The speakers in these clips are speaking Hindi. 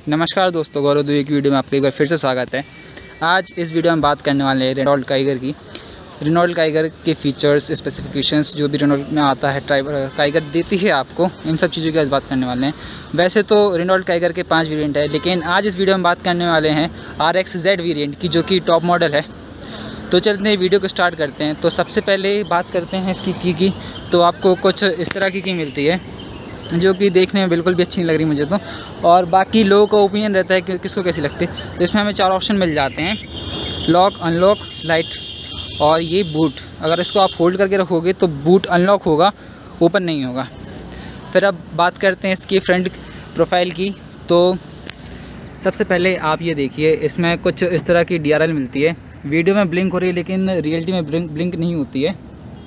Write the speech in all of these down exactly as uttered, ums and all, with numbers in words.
नमस्कार दोस्तों, गौरव दुबे की वीडियो में आपका एक बार फिर से स्वागत है। आज इस वीडियो में बात करने वाले हैं रेनॉल्ट काइगर की। रेनॉल्ट काइगर के फीचर्स, स्पेसिफिकेशंस जो भी रेनॉल्ट में आता है, ड्राइवर काइगर देती है आपको, इन सब चीज़ों की आज बात करने वाले हैं। वैसे तो रेनॉल्ट काइगर के पाँच वेरिएंट है, लेकिन आज इस वीडियो में बात करने वाले हैं आर एक्स जेड वेरिएंट की, जो कि टॉप मॉडल है। तो चलते हैं वीडियो को स्टार्ट करते हैं। तो सबसे पहले बात करते हैं इसकी की की तो आपको कुछ इस तरह की की मिलती है, जो कि देखने में बिल्कुल भी अच्छी नहीं लग रही मुझे तो, और बाकी लोगों का ओपिनियन रहता है कि किसको कैसी लगती है। तो इसमें हमें चार ऑप्शन मिल जाते हैं: लॉक, अनलॉक, लाइट और ये बूट। अगर इसको आप होल्ड करके रखोगे तो बूट अनलॉक होगा, ओपन नहीं होगा। फिर अब बात करते हैं इसकी फ्रंट प्रोफाइल की। तो सबसे पहले आप ये देखिए, इसमें कुछ इस तरह की डी आर एल मिलती है। वीडियो में ब्लिंक हो रही है, लेकिन रियलिटी में ब्लिंक ब्लिंक नहीं होती है।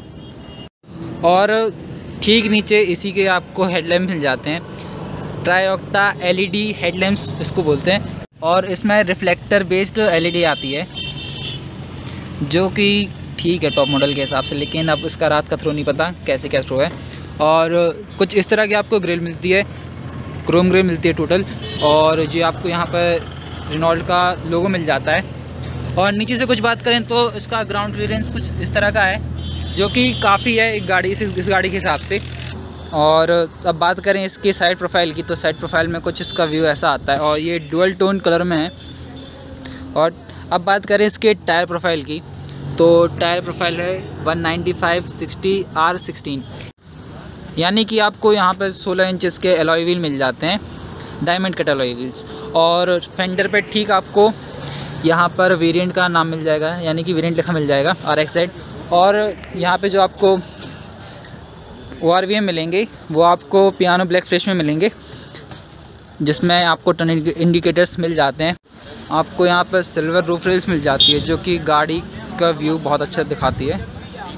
और ठीक नीचे इसी के आपको हेडलैम्प मिल जाते हैं, ट्रायोक्टा एलईडी हेडलैम्प्स इसको बोलते हैं। और इसमें रिफ्लेक्टर बेस्ड एलईडी आती है, जो कि ठीक है टॉप मॉडल के हिसाब से, लेकिन अब इसका रात का थ्रो नहीं पता कैसे क्या थ्रो है। और कुछ इस तरह की आपको ग्रिल मिलती है, क्रोम ग्रिल मिलती है टोटल। और जो आपको यहाँ पर रेनॉल्ट का लोगो मिल जाता है। और नीचे से कुछ बात करें तो इसका ग्राउंड क्लियरेंस कुछ इस तरह का है, जो कि काफ़ी है एक गाड़ी इस इस गाड़ी के हिसाब से। और अब बात करें इसके साइड प्रोफाइल की, तो साइड प्रोफाइल में कुछ इसका व्यू ऐसा आता है, और ये डुअल टोन कलर में है। और अब बात करें इसके टायर प्रोफाइल की, तो टायर प्रोफाइल है one ninety five sixty R sixteen, यानी कि आपको यहाँ पर सोलह इंचेस के एलॉय व्हील मिल जाते हैं, डायमंड कट एलॉय व्हील्स। और फेंडर पे ठीक आपको यहाँ पर वेरिएंट का नाम मिल जाएगा, यानी कि वेरिएंट लिखा मिल जाएगा आर एक्स जेड। और यहाँ पे जो आपको ओ आर वी एम मिलेंगे वो आपको पियानो ब्लैक फ्रेश में मिलेंगे, जिसमें आपको टर्न इंडिकेटर्स मिल जाते हैं। आपको यहाँ पर सिल्वर रूफ रेल्स मिल जाती है, जो कि गाड़ी का व्यू बहुत अच्छा दिखाती है।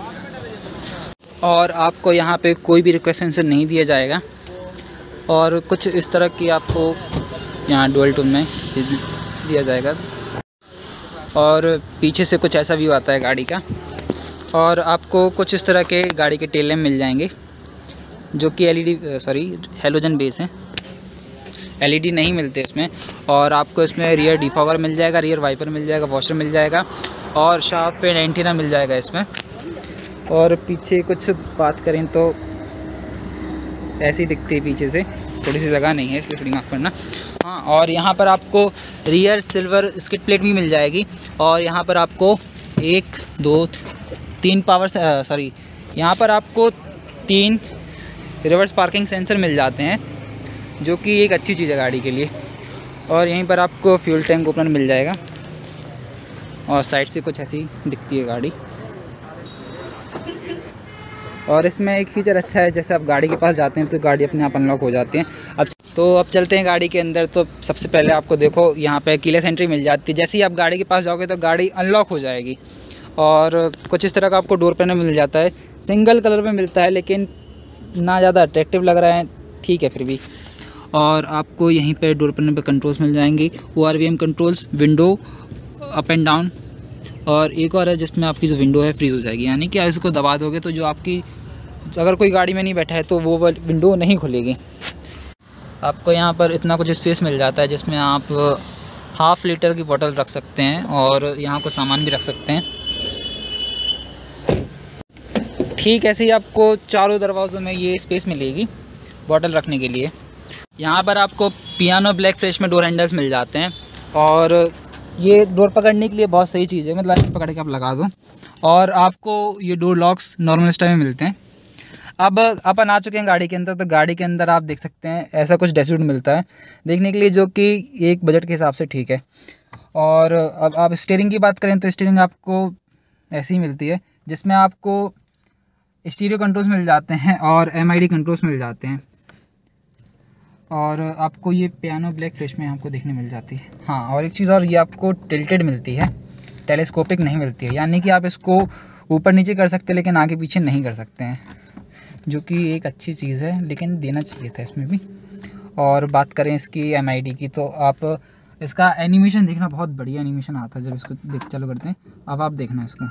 और आपको यहाँ पे कोई भी रिक्वेस्ट सेंसर नहीं दिया जाएगा। और कुछ इस तरह की आपको यहाँ डुअल टोन में दिया जाएगा। और पीछे से कुछ ऐसा व्यू आता है गाड़ी का। और आपको कुछ इस तरह के गाड़ी के टेल लैम्प मिल जाएंगे, जो कि एलईडी सॉरी हैलोजन बेस हैं, एलईडी नहीं मिलते इसमें। और आपको इसमें रियर डिफॉगर मिल जाएगा, रियर वाइपर मिल जाएगा, वॉशर मिल जाएगा, और शार्प पेन एंटीना मिल जाएगा इसमें। और पीछे कुछ बात करें तो ऐसी दिखती है पीछे से, थोड़ी सी जगह नहीं है इसलिए थोड़ी माफ़ करना। हाँ, और यहाँ पर आपको रियर सिल्वर स्किड प्लेट भी मिल जाएगी। और यहाँ पर आपको एक दो तीन पावर सॉरी यहाँ पर आपको तीन रिवर्स पार्किंग सेंसर मिल जाते हैं, जो कि एक अच्छी चीज़ है गाड़ी के लिए। और यहीं पर आपको फ्यूल टैंक ओपनर मिल जाएगा। और साइड से कुछ ऐसी दिखती है गाड़ी। और इसमें एक फीचर अच्छा है, जैसे आप गाड़ी के पास जाते हैं तो गाड़ी अपने आप अनलॉक हो जाती है। अब तो अब चलते हैं गाड़ी के अंदर। तो सबसे पहले आपको देखो यहाँ पे कीलेस एंट्री मिल जाती है। जैसे ही आप गाड़ी के पास जाओगे तो गाड़ी अनलॉक हो जाएगी। और कुछ इस तरह का आपको डोर पैनल मिल जाता है, सिंगल कलर में मिलता है, लेकिन ना ज़्यादा अट्रैक्टिव लग रहा है, ठीक है फिर भी। और आपको यहीं पे डोर पैनल पे कंट्रोल्स मिल जाएंगे, O R V M controls, window up and down. और एक और है जिसमें आपकी जो विंडो है फ्रीज़ हो जाएगी, यानी कि आप इसको दबा दोगे तो जो आपकी अगर कोई गाड़ी में नहीं बैठा है तो वो विंडो नहीं खुलेगी। आपको यहाँ पर इतना कुछ स्पेस मिल जाता है, जिसमें आप हाफ़ लीटर की बोतल रख सकते हैं, और यहाँ को सामान भी रख सकते हैं। ठीक ऐसे ही आपको चारों दरवाज़ों में ये स्पेस मिलेगी बॉटल रखने के लिए। यहाँ पर आपको पियानो ब्लैक फ्रेश में डोर हैंडल्स मिल जाते हैं। और ये डोर पकड़ने के लिए बहुत सही चीज़ है, मतलब पकड़ के आप लगा दो। और आपको ये डोर लॉक्स नॉर्मल स्टाइल में मिलते हैं। अब अपन आ चुके हैं गाड़ी के अंदर। तो गाड़ी के अंदर आप देख सकते हैं ऐसा कुछ डैशबोर्ड मिलता है देखने के लिए, जो कि एक बजट के हिसाब से ठीक है। और अब आप स्टीयरिंग की बात करें तो स्टीयरिंग आपको ऐसी ही मिलती है, जिसमें आपको स्टीरियो कंट्रोल्स मिल जाते हैं और एम आई डी कंट्रोल्स मिल जाते हैं। और आपको ये पियानो ब्लैक फ्रेश में आपको देखने मिल जाती है। हाँ, और एक चीज़ और, ये आपको टिल्टेड मिलती है, टेलीस्कोपिक नहीं मिलती है, यानी कि आप इसको ऊपर नीचे कर सकते हैं लेकिन आगे पीछे नहीं कर सकते हैं, जो कि एक अच्छी चीज़ है, लेकिन देना चाहिए था इसमें भी। और बात करें इसकी एम आई डी की, तो आप इसका एनिमेशन देखना, बहुत बढ़िया एनिमेशन आता है जब इसको देख चालू करते हैं। अब आप देखना इसको,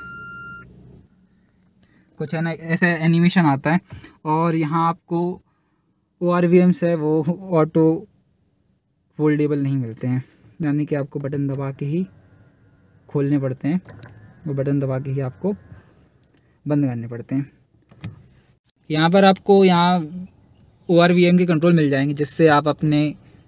कुछ है ना ऐसे एनिमेशन आता है। और यहाँ आपको ओ आर वी एम्स है वो ऑटो फोल्डेबल नहीं मिलते हैं, यानी कि आपको बटन दबा के ही खोलने पड़ते हैं, वो बटन दबा के ही आपको बंद करने पड़ते हैं। यहाँ पर आपको यहाँ ओ आर वी एम के कंट्रोल मिल जाएंगे, जिससे आप अपने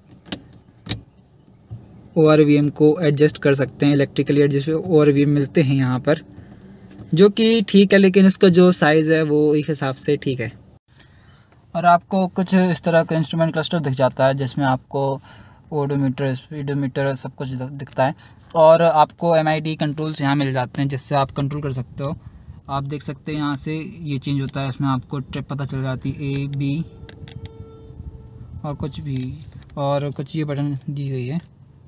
ओ आर वी एम को एडजस्ट कर सकते हैं। Electrically adjust O R V M मिलते हैं यहाँ पर, जो कि ठीक है, लेकिन इसका जो साइज़ है वो एक हिसाब से ठीक है। और आपको कुछ इस तरह का इंस्ट्रूमेंट क्लस्टर दिख जाता है, जिसमें आपको ओडोमीटर, स्पीडोमीटर सब कुछ दिखता है। और आपको एम आई डी कंट्रोल्स यहाँ मिल जाते हैं, जिससे आप कंट्रोल कर सकते हो। आप देख सकते हैं यहाँ से ये चेंज होता है, इसमें आपको ट्रिप पता चल जाती है, ए बी और कुछ भी, और कुछ ये बटन दी गई है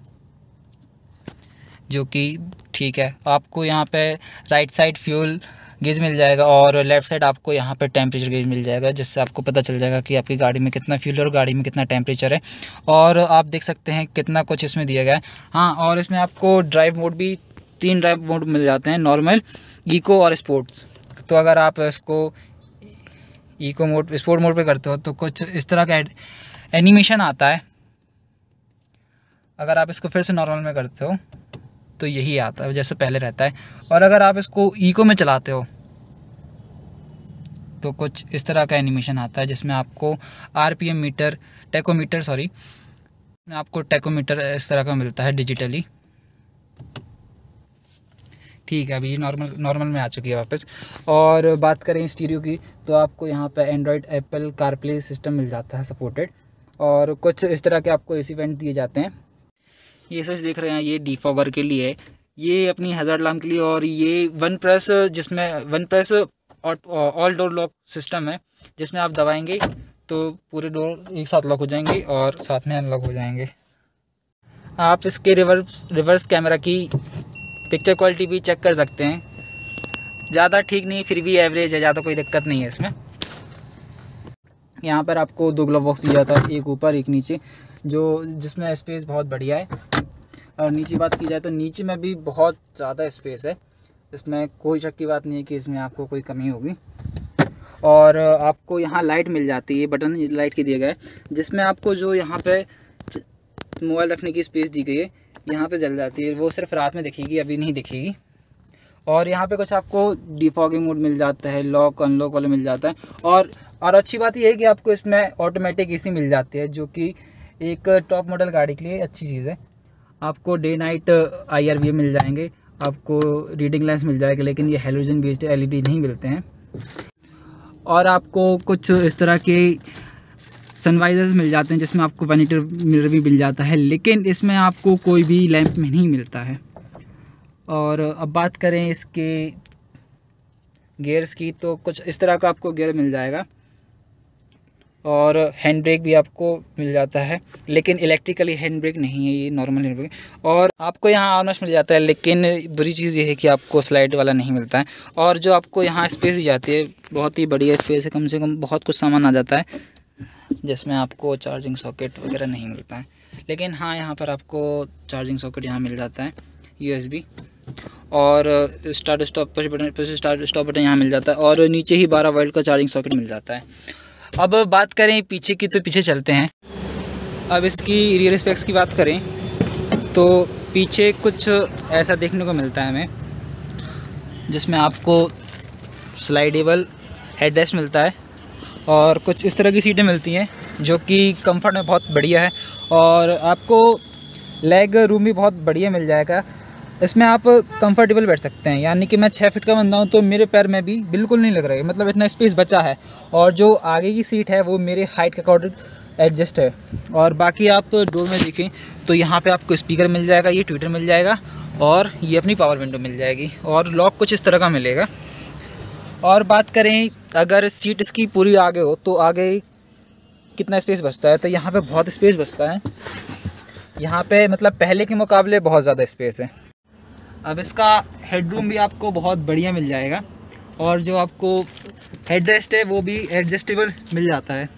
जो कि ठीक है। आपको यहाँ पे राइट साइड फ्यूल गेज मिल जाएगा और लेफ़्ट साइड आपको यहाँ पे टेम्परेचर गेज मिल जाएगा, जिससे आपको पता चल जाएगा कि आपकी गाड़ी में कितना फ्यूल है और गाड़ी में कितना टेम्परेचर है। और आप देख सकते हैं कितना कुछ इसमें दिया गया है। हाँ, और इसमें आपको ड्राइव मोड भी, तीन ड्राइव मोड मिल जाते हैं, नॉर्मल, इको और स्पोर्ट्स। तो अगर आप इसको इको मोड, स्पोर्ट मोड पे करते हो तो कुछ इस तरह का एनिमेशन आता है। अगर आप इसको फिर से नॉर्मल में करते हो तो यही आता है जैसे पहले रहता है। और अगर आप इसको इको में चलाते हो तो कुछ इस तरह का एनिमेशन आता है, जिसमें आपको आरपीएम मीटर, टेकोमीटर सॉरी आपको टेकोमीटर इस तरह का मिलता है डिजिटली। ठीक है, अभी नॉर्मल नॉर्मल में आ चुकी है वापस। और बात करें स्टीरियो की, तो आपको यहाँ पे एंड्रॉयड, एप्पल कारप्ले सिस्टम मिल जाता है सपोर्टेड। और कुछ इस तरह के आपको एसी वेंट दिए जाते हैं। ये सच देख रहे हैं, ये डिफॉगर के लिए, ये अपनी हज़ार अलार्म के लिए, और ये वन प्रेस, जिसमें one press all door lock system है, जिसमें आप दबाएंगे तो पूरे डोर एक साथ लॉक हो जाएंगे और साथ में अनलॉक हो जाएंगे। आप इसके रिवर्स रिवर्स कैमरा की पिक्चर क्वालिटी भी चेक कर सकते हैं, ज़्यादा ठीक नहीं, फिर भी एवरेज है, ज़्यादा कोई दिक्कत नहीं है इसमें। यहाँ पर आपको दो ग्लव बॉक्स दिया जाता है, एक ऊपर एक नीचे, जो जिसमें स्पेस बहुत बढ़िया है। और नीचे बात की जाए तो नीचे में भी बहुत ज़्यादा स्पेस है, इसमें कोई शक की बात नहीं है कि इसमें आपको कोई कमी होगी। और आपको यहाँ लाइट मिल जाती है, बटन लाइट की दिया गया है, जिसमें आपको जो यहाँ पे मोबाइल रखने की स्पेस दी गई है यहाँ पे जल जाती है, वो सिर्फ रात में दिखेगी, अभी नहीं दिखेगी। और यहाँ पे कुछ आपको डिफॉगिंग मोड मिल जाता है, लॉक अनलॉक वाला मिल जाता है। और और अच्छी बात यह है कि आपको इसमें ऑटोमेटिक एसी मिल जाती है, जो कि एक टॉप मॉडल गाड़ी के लिए अच्छी चीज़ है। आपको day night I R V M मिल जाएंगे, आपको रीडिंग लेंस मिल जाएगा, लेकिन ये halogen based L E D नहीं मिलते हैं। और आपको कुछ इस तरह के सनवाइजर्स मिल जाते हैं, जिसमें आपको वन लीटर मिरर भी मिल जाता है, लेकिन इसमें आपको कोई भी लैंप में नहीं मिलता है। और अब बात करें इसके गियर्स की, तो कुछ इस तरह का आपको गियर मिल जाएगा। और हैंड ब्रेक भी आपको मिल जाता है, लेकिन इलेक्ट्रिकली हैंड ब्रेक नहीं है, ये नॉर्मल हैंड ब्रेक। और आपको यहाँ आर्मरेस्ट मिल जाता है, लेकिन बुरी चीज़ ये है कि आपको स्लाइड वाला नहीं मिलता है। और जो आपको यहाँ स्पेस दी जाती है, बहुत ही बढ़िया स्पेस है, कम से कम बहुत कुछ सामान आ जाता है, जिसमें आपको चार्जिंग सॉकेट वगैरह नहीं मिलता है। लेकिन हाँ, यहाँ पर आपको चार्जिंग सॉकेट यहाँ मिल जाता है, यू एस बी, और start stop push button, push start stop button यहाँ मिल जाता है। और नीचे ही बारह वोल्ट का चार्जिंग सॉकेट मिल जाता है। अब बात करें पीछे की, तो पीछे चलते हैं। अब इसकी रियर स्पेक्स की बात करें तो पीछे कुछ ऐसा देखने को मिलता है हमें, जिसमें आपको स्लाइडेबल हेडरेस्ट मिलता है और कुछ इस तरह की सीटें मिलती हैं, जो कि कंफर्ट में बहुत बढ़िया है। और आपको लेग रूम भी बहुत बढ़िया मिल जाएगा, इसमें आप कंफर्टेबल बैठ सकते हैं। यानी कि मैं छः फीट का बंदा हूँ, तो मेरे पैर में भी बिल्कुल नहीं लग रहा है, मतलब इतना स्पेस बचा है। और जो आगे की सीट है वो मेरे हाइट के अकॉर्डिंग एडजस्ट है। और बाकी आप डोर में देखें तो यहाँ पे आपको स्पीकर मिल जाएगा, ये ट्विटर मिल जाएगा, और ये अपनी पावर विंडो मिल जाएगी। और लॉक कुछ इस तरह का मिलेगा। और बात करें अगर सीट इसकी पूरी आगे हो तो आगे कितना स्पेस बचता है, तो यहाँ पे बहुत स्पेस बचता है। यहाँ पे मतलब पहले के मुकाबले बहुत ज़्यादा स्पेस है। अब इसका हेडरूम भी आपको बहुत बढ़िया मिल जाएगा, और जो आपको हेडरेस्ट है वो भी एडजस्टेबल मिल जाता है।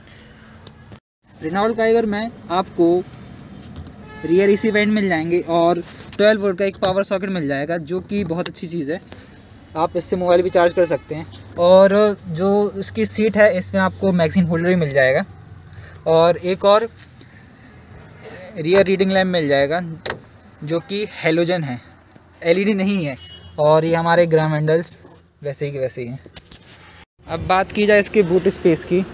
रेनॉल्ट काइगर में आपको रियर एसी वेंट मिल जाएंगे और ट्वेल्व वोल्ट का एक पावर सॉकेट मिल जाएगा, जो कि बहुत अच्छी चीज़ है। आप इससे मोबाइल भी चार्ज कर सकते हैं। और जो इसकी सीट है, इसमें आपको मैगज़ीन होल्डर भी मिल जाएगा। और एक और रियर रीडिंग लैम्प मिल जाएगा जो कि हेलोजन है, एलईडी नहीं है। और ये हमारे ग्राम हैंडल्स वैसे ही के वैसे ही हैं। अब बात की जाए इसके बूट स्पेस की,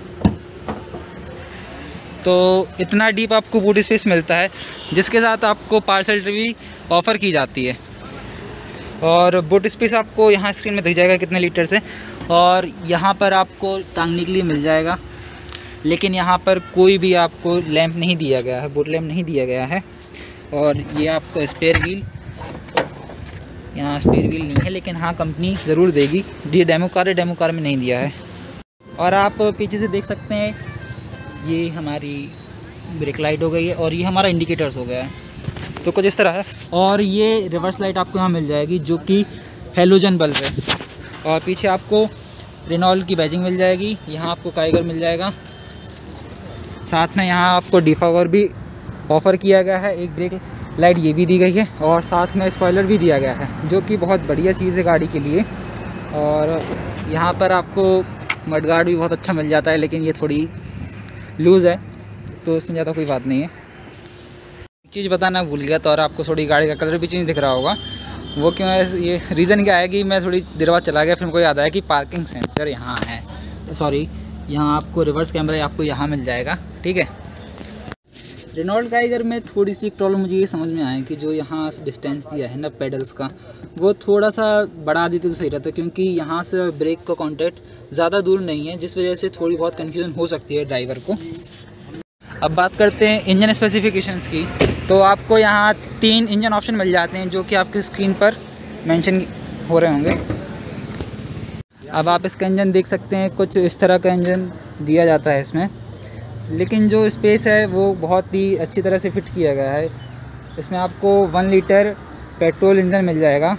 तो इतना डीप आपको बूट स्पेस मिलता है, जिसके साथ आपको पार्सल ट्रे भी ऑफ़र की जाती है। और बूट स्पेस आपको यहाँ स्क्रीन में दिख जाएगा कितने लीटर से, और यहाँ पर आपको टांगने के लिए मिल जाएगा। लेकिन यहाँ पर कोई भी आपको लैंप नहीं दिया गया है, बूट लैंप नहीं दिया गया है। और ये आपको स्पेयर व्हील, यहाँ स्पेयर व्हील नहीं है, लेकिन हाँ कंपनी ज़रूर देगी। ये डेमो कार है, डेमो कार में नहीं दिया है। और आप पीछे से देख सकते हैं ये हमारी ब्रेक लाइट हो गई है और ये हमारा इंडिकेटर्स हो गया है, तो कुछ इस तरह है। और ये रिवर्स लाइट आपको यहाँ मिल जाएगी जो कि हेलोजन बल्ब है। और पीछे आपको रेनॉल्ट की बैजिंग मिल जाएगी, यहाँ आपको काइगर मिल जाएगा। साथ में यहाँ आपको डिफॉगर भी ऑफ़र किया गया है, एक ब्रेक लाइट ये भी दी गई है, और साथ में स्पॉइलर भी दिया गया है जो कि बहुत बढ़िया चीज़ है गाड़ी के लिए। और यहाँ पर आपको मडगार्ड भी बहुत अच्छा मिल जाता है, लेकिन ये थोड़ी लूज़ है तो इसमें ज़्यादा कोई बात नहीं है। एक चीज़ बताना भूल गया, तो और आपको थोड़ी गाड़ी का कलर भी चेंज दिख रहा होगा। वो क्यों है, ये रीज़न क्या है कि मैं थोड़ी देर बाद चला गया, फिर मुझको याद आया कि पार्किंग सेंसर यहाँ है, सॉरी यहाँ आपको रिवर्स कैमरा आपको यहाँ मिल जाएगा, ठीक है। रेनॉल्ट काइगर में थोड़ी सी प्रॉब्लम मुझे ये समझ में आया कि जो यहाँ से डिस्टेंस दिया है ना पेडल्स का, वो थोड़ा सा बढ़ा देते तो सही रहता, क्योंकि यहाँ से ब्रेक का कॉन्टैक्ट ज़्यादा दूर नहीं है, जिस वजह से थोड़ी बहुत कन्फ्यूज़न हो सकती है ड्राइवर को। अब बात करते हैं इंजन स्पेसिफिकेशंस की, तो आपको यहाँ तीन इंजन ऑप्शन मिल जाते हैं जो कि आपकी स्क्रीन पर मेंशन हो रहे होंगे। अब आप इसका इंजन देख सकते हैं, कुछ इस तरह का इंजन दिया जाता है इसमें, लेकिन जो स्पेस है वो बहुत ही अच्छी तरह से फिट किया गया है। इसमें आपको वन लीटर पेट्रोल इंजन मिल जाएगा।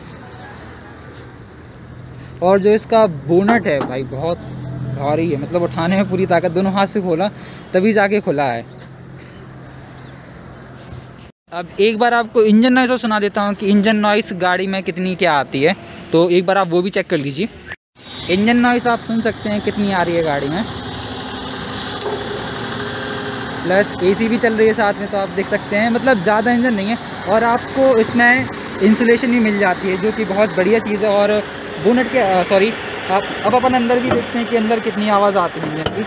और जो इसका बोनट है भाई बहुत भारी है, मतलब उठाने में पूरी ताकत, दोनों हाथ से खोला तभी जाके खुला है। अब एक बार आपको इंजन नॉइस सुना देता हूँ कि इंजन नॉइस गाड़ी में कितनी क्या आती है, तो एक बार आप वो भी चेक कर लीजिए। इंजन नॉइस आप सुन सकते हैं कितनी आ रही है गाड़ी में, प्लस एसी भी चल रही है साथ में, तो आप देख सकते हैं मतलब ज़्यादा इंजन नहीं है। और आपको इसमें इंसुलेशन भी मिल जाती है जो कि बहुत बढ़िया चीज़ है। और बोनट के सॉरी आप अब अपन अंदर भी देखते हैं कि अंदर कितनी आवाज़ आती है इंजन की।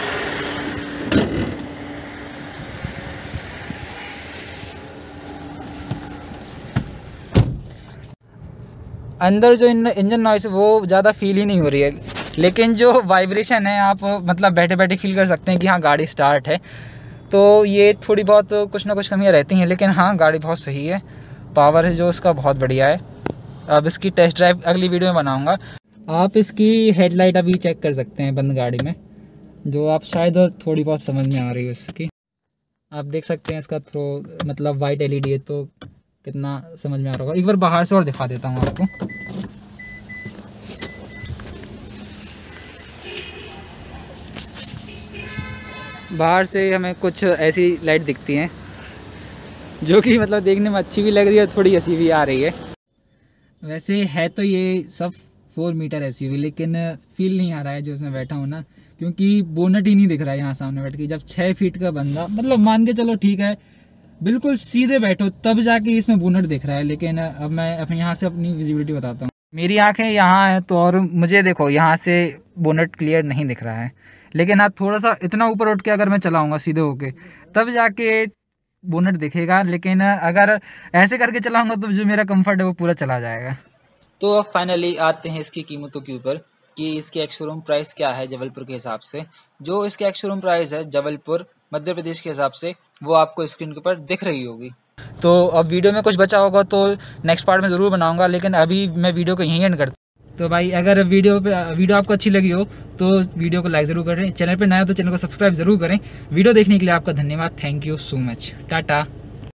अंदर जो इंजन नॉइस वो ज़्यादा फील ही नहीं हो रही है, लेकिन जो वाइब्रेशन है आप मतलब बैठे बैठे फील कर सकते हैं कि हाँ गाड़ी स्टार्ट है। तो ये थोड़ी बहुत कुछ ना कुछ कमियां रहती हैं, लेकिन हाँ गाड़ी बहुत सही है, पावर है जो उसका बहुत बढ़िया है। अब इसकी टेस्ट ड्राइव अगली वीडियो में बनाऊंगा। आप इसकी हेडलाइट अभी चेक कर सकते हैं बंद गाड़ी में, जो आप शायद थोड़ी बहुत समझ में आ रही है उसकी। आप देख सकते हैं इसका थ्रो मतलब वाइट एलईडी है, तो कितना समझ में आ रहा होगा। एक बार बाहर से और दिखा देता हूँ आपको। बाहर से हमें कुछ ऐसी लाइट दिखती हैं जो कि मतलब देखने में अच्छी भी लग रही है, थोड़ी हंसी भी आ रही है। वैसे है तो ये सब फोर मीटर एसयूवी, लेकिन फील नहीं आ रहा है जो उसमें बैठा हूँ ना, क्योंकि बोनट ही नहीं दिख रहा है यहाँ सामने बैठ के। जब छः फीट का बंदा मतलब मान के चलो ठीक है बिल्कुल सीधे बैठो तब जाके इसमें बोनट दिख रहा है। लेकिन अब मैं अपने यहाँ से अपनी विजिबिलिटी बताता हूँ। मेरी आंखें यहाँ हैं तो और मुझे देखो यहाँ से बोनट क्लियर नहीं दिख रहा है, लेकिन हाँ थोड़ा सा इतना ऊपर उठ के अगर मैं चलाऊँगा सीधे होके तब जाके बोनट दिखेगा। लेकिन अगर ऐसे करके चलाऊँगा तो जो मेरा कंफर्ट है वो पूरा चला जाएगा। तो अब फाइनली आते हैं इसकी कीमतों के ऊपर कि इसकी एक्स शोरूम प्राइस क्या है जबलपुर के हिसाब से। जो इसकी एक्स शोरूम प्राइस है जबलपुर मध्य प्रदेश के हिसाब से वो आपको स्क्रीन के ऊपर दिख रही होगी। तो अब वीडियो में कुछ बचा होगा तो नेक्स्ट पार्ट में ज़रूर बनाऊंगा, लेकिन अभी मैं वीडियो को यहीं एंड करता हूँ। तो भाई अगर वीडियो पे वीडियो आपको अच्छी लगी हो तो वीडियो को लाइक ज़रूर करें, चैनल पर नया हो तो चैनल को सब्सक्राइब ज़रूर करें। वीडियो देखने के लिए आपका धन्यवाद। Thank you so much. Tata.